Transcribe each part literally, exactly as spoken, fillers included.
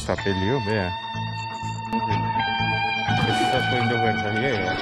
Uh, está peleado, vea. Esto está cogiendo fuerza, vea.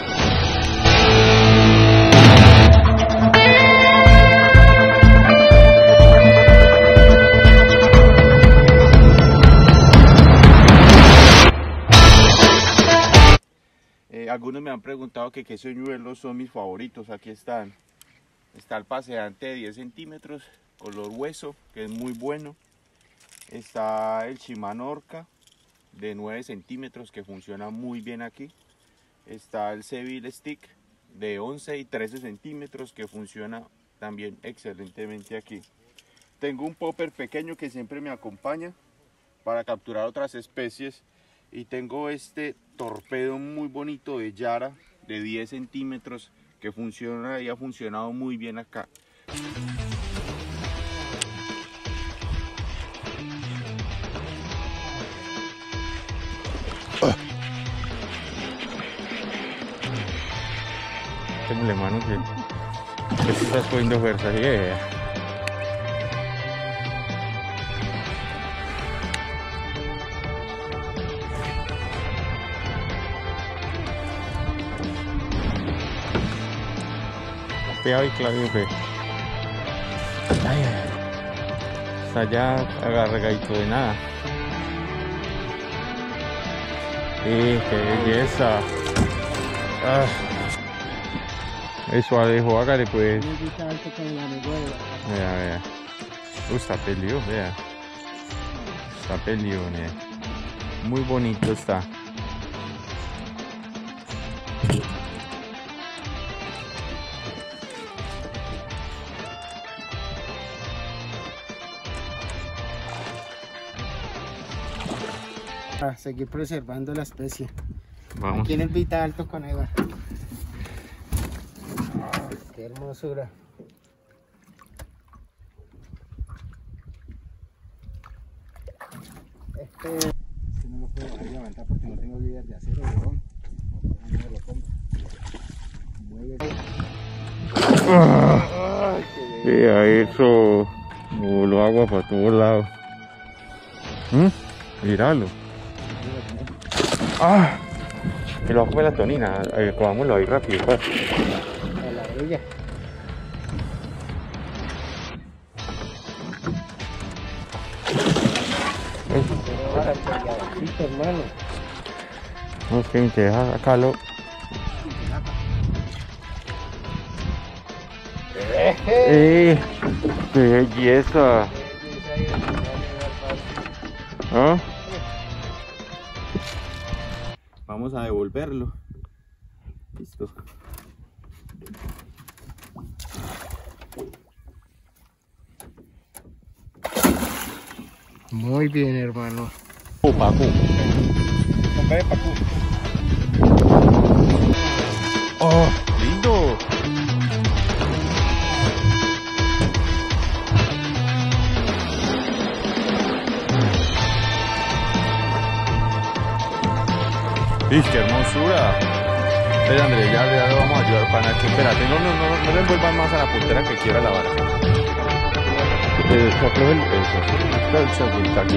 Eh, algunos me han preguntado que qué señuelos son mis favoritos. Aquí están. Está el paseante de diez centímetros, color hueso, que es muy bueno. Está el Shimano Orca de nueve centímetros, que funciona muy bien aquí. Está el Seville Stick de once y trece centímetros, que funciona también excelentemente aquí. Tengo un popper pequeño que siempre me acompaña para capturar otras especies. Y tengo este torpedo muy bonito de Yara de diez centímetros que funciona y ha funcionado muy bien acá. Témosle mano que esto está cogiendo fuerza. Yeah. Pegado y Claudio fe. Ay, ay. Está ya agarradito de nada. ¡Eh, qué belleza! Ah. Eso adejo, hágale pues. Vea, vea. Uh, está peleado, vea. Está peleado, vea. Muy bonito está. Para seguir preservando la especie. Vamos. Aquí en el Vita Alto con Eva. Qué hermosura. Este, este no lo puedo dejar levantar porque no tengo líder de acero, weón. No lo compro. Ah, vea eso. Voló agua para todos lados. ¿Mm? Míralo. Ah, que lo come la tonina. Eh, comámoslo ahí rápido, pues. A la orilla. Hermano. No es que te deja sacarlo. ¡Eh! ¡Qué belleza! ¿Ah? Vamos a devolverlo. Listo. Muy bien, hermano. Oh, Paco. Hombre, Paco. Oh, lindo. ¡Qué hermosura! Espera, Andrés, ya, ya lo vamos a ayudar, Panacho. Espérate, no, no, no, no le envuelvan más a la puntera que quiera la vara. Eh, se afloja el... Eso, está el segundo aquí.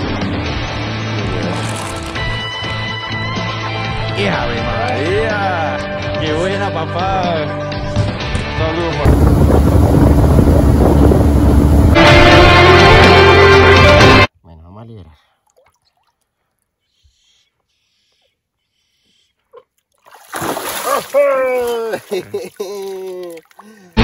¡Qué ave María! ¡Qué buena, papá! Saludos, papá. Bueno, vamos a liberar. ¡Oh!